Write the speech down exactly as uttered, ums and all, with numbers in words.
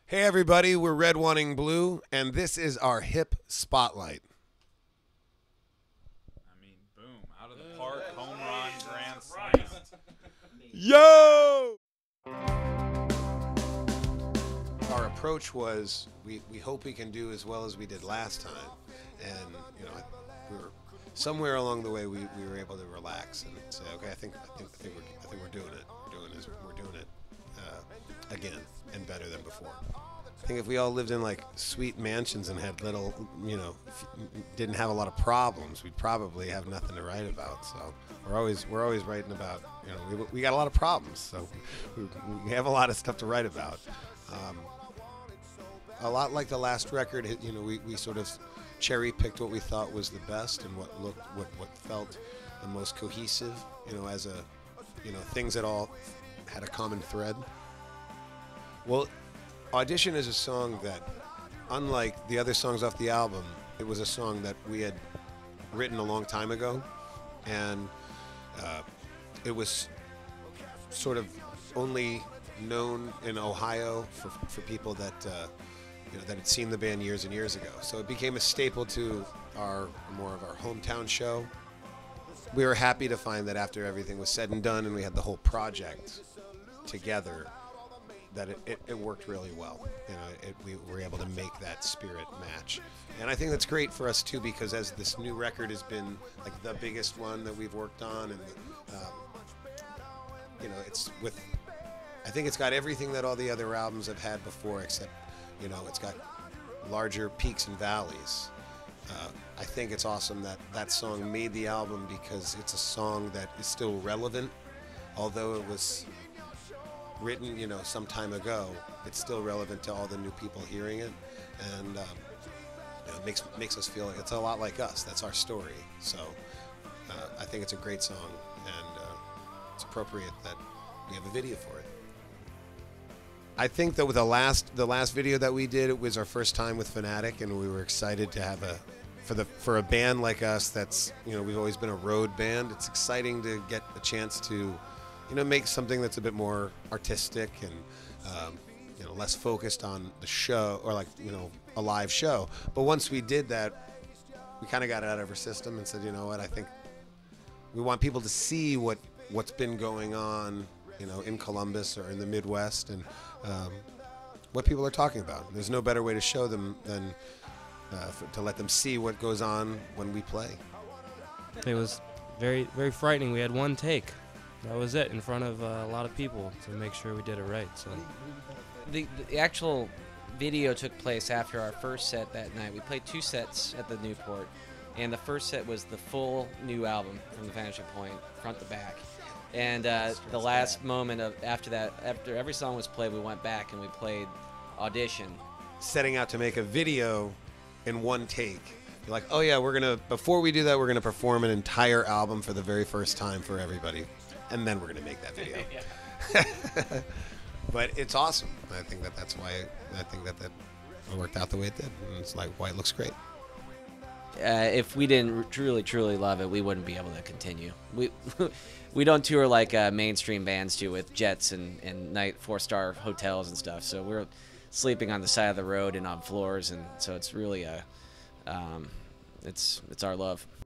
Hey everybody, we're Red Wanting Blue, and this is our hip spotlight. I mean, boom, out of the park, home run, grand slam. Yo! Our approach was we, we hope we can do as well as we did last time, and you know we were somewhere along the way we, we were able to relax and say, okay, I think I think I think we're I think we're doing it. We're doing this. We're doing it uh, again and better than before. I think if we all lived in like sweet mansions and had little, you know, didn't have a lot of problems, we'd probably have nothing to write about. So we're always we're always writing about, you know, we, we got a lot of problems, so we, we have a lot of stuff to write about. Um, a lot like the last record, you know, we, we sort of cherry picked what we thought was the best and what looked what what felt the most cohesive, you know, as a, you know, things that all had a common thread. Well, Audition is a song that, unlike the other songs off the album, it was a song that we had written a long time ago, and uh, it was sort of only known in Ohio for, for people that uh, you know that had seen the band years and years ago. So it became a staple to our more of our hometown show. We were happy to find that after everything was said and done, and we had the whole project together, that it, it, it worked really well. You know, it, we were able to make that spirit match. And I think that's great for us too, because as this new record has been like the biggest one that we've worked on, and um, you know, it's with, I think it's got everything that all the other albums have had before, except, you know, it's got larger peaks and valleys. Uh, I think it's awesome that that song made the album because it's a song that is still relevant, although it was written, you know, some time ago. It's still relevant to all the new people hearing it, and um, you know, it makes makes us feel like it's a lot like us. That's our story. So uh, I think it's a great song, and uh, it's appropriate that we have a video for it. I think that with the last the last video that we did, it was our first time with Fanatic, and we were excited to have a for the for a band like us that's, you know, we've always been a road band. It's exciting to get a chance to, you know, make something that's a bit more artistic and, um, you know, less focused on the show, or like, you know, a live show. But once we did that, we kind of got it out of our system and said, you know what, I think we want people to see what, what's been going on, you know, in Columbus or in the Midwest, and um, what people are talking about. There's no better way to show them than uh, for, to let them see what goes on when we play. It was very, very frightening. We had one take. That was it, in front of uh, a lot of people, to make sure we did it right. So, the, the actual video took place after our first set that night. We played two sets at the Newport, and the first set was the full new album from the Vanishing Point, front to back. And uh, the last moment of after that, after every song was played, we went back and we played Audition. Setting out to make a video in one take. You're like, oh yeah, we're gonna, before we do that, we're gonna perform an entire album for the very first time for everybody, and then we're gonna make that video. But it's awesome. I think that that's why I think that that worked out the way it did, and it's like why it looks great. Uh, if we didn't truly, truly love it, we wouldn't be able to continue. We we don't tour like uh, mainstream bands do with jets and, and night four-star hotels and stuff. So we're sleeping on the side of the road and on floors, and so it's really a, um, it's it's our love.